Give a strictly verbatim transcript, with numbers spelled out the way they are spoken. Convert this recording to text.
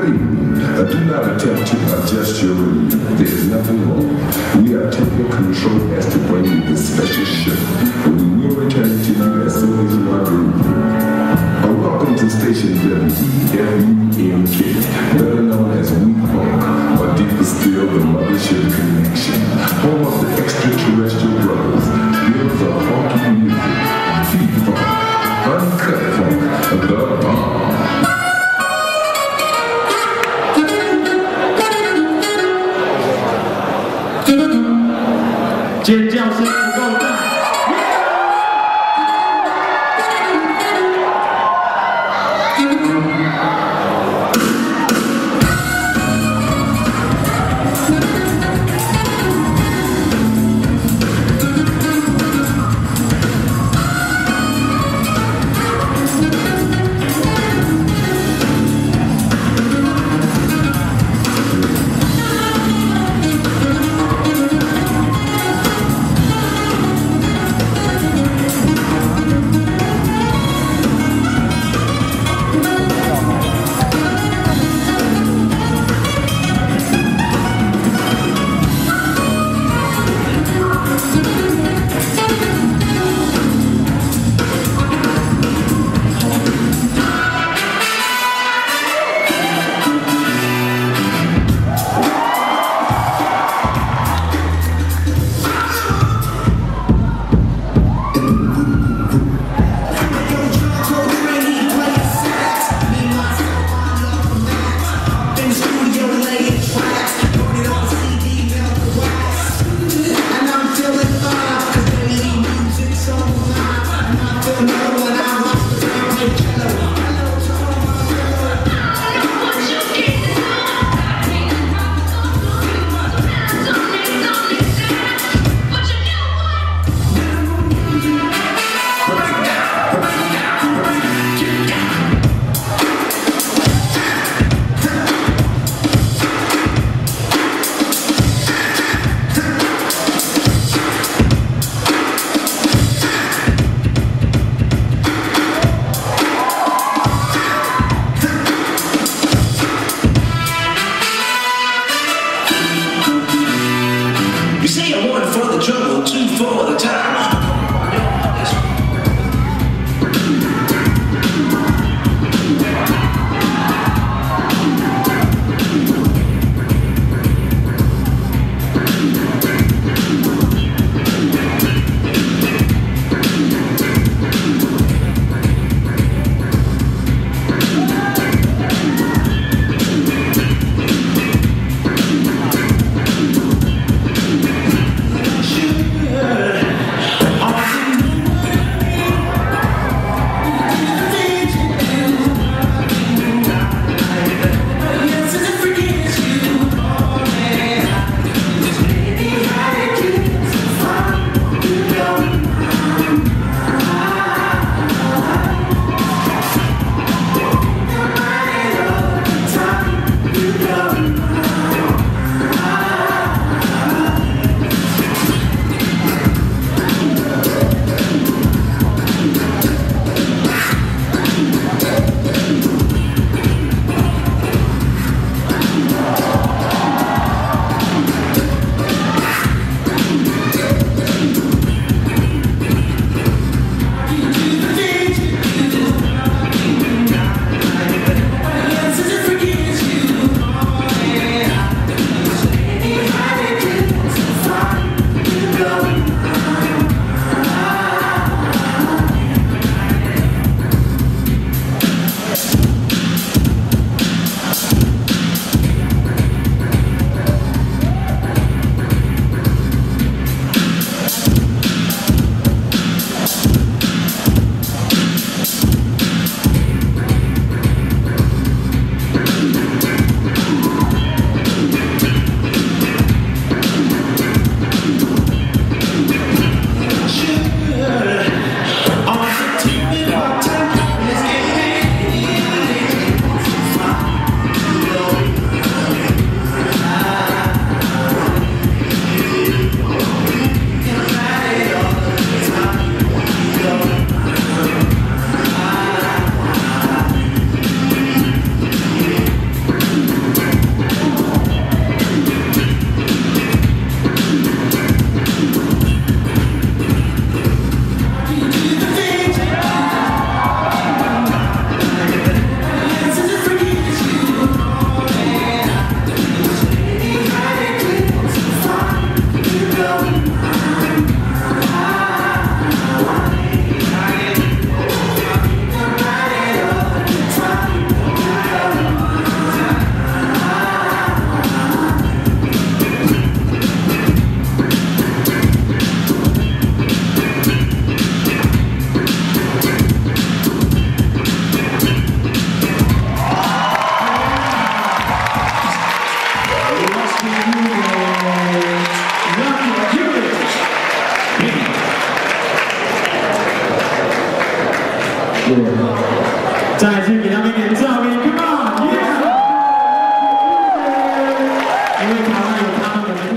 Good evening. Uh, do not attempt to adjust your relief. There is nothing wrong. We have taken control as to bring you this special show. We will return it to you as soon as you are ready. Uh, welcome to station W E F U N K, better known as We Funk, or deeper still, the Mothership Connection. Home of the extraterrestrial brothers. Gives of funky music. P-Funk. Uncut funk. The bomb. Jen Johnson, go down. 再次给他们一点照明 ，Come on， 耶！因为台湾有他们，我们。